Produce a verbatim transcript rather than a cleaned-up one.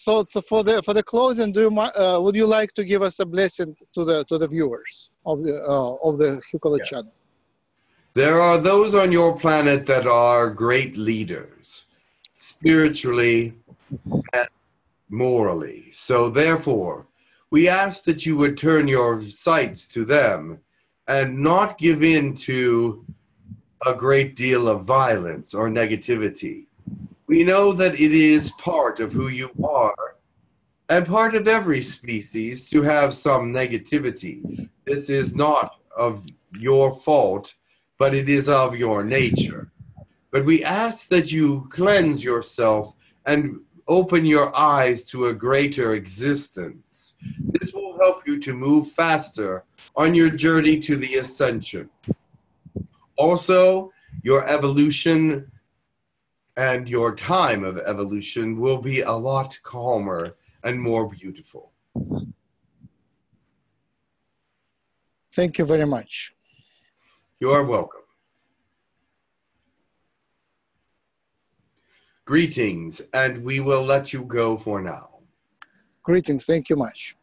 so, so for the for the closing, do you, mi- uh, would you like to give us a blessing to the to the viewers of the uh, of the Hucolo Yeah. channel? There are those on your planet that are great leaders, spiritually and morally. So therefore, we ask that you would turn your sights to them and not give in to a great deal of violence or negativity. We know that it is part of who you are and part of every species to have some negativity. This is not of your fault, but it is of your nature. But we ask that you cleanse yourself and open your eyes to a greater existence. This will help you to move faster on your journey to the ascension. Also, your evolution and your time of evolution will be a lot calmer and more beautiful. Thank you very much. You are welcome. Greetings, and we will let you go for now. Greetings. Thank you much.